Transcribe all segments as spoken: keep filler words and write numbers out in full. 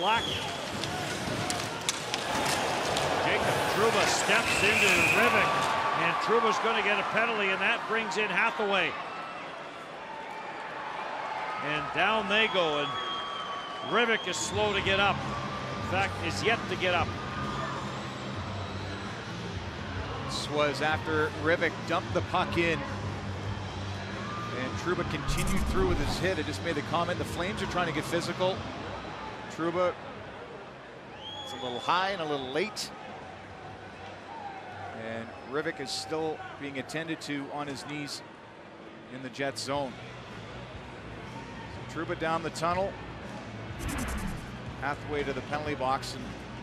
luck. Jacob Trouba steps into Rivik, and Trouba's going to get a penalty, and that brings in Hathaway. And down they go, and Rivik is slow to get up. In fact, is yet to get up. This was after Rivik dumped the puck in. And Trouba continued through with his hit. I just made the comment, the Flames are trying to get physical. Trouba is a little high and a little late. And Rivik is still being attended to on his knees in the Jets zone. So Trouba down the tunnel. Hathaway to the penalty box, and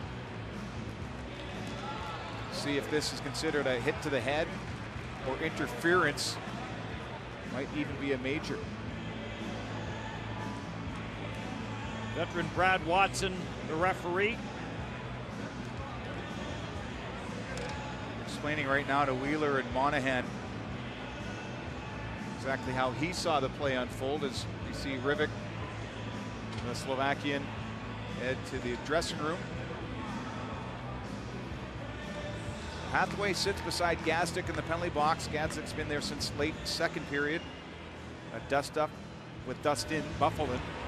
see if this is considered a hit to the head or interference. Might even be a major. Veteran Brad Watson, the referee. Explaining right now to Wheeler and Monahan exactly how he saw the play unfold as we see Rivik, the Slovakian, head to the dressing room. Hathaway sits beside Gazdic in the penalty box. Gazdic's been there since late second period. A dust up with Dustin Buffalo.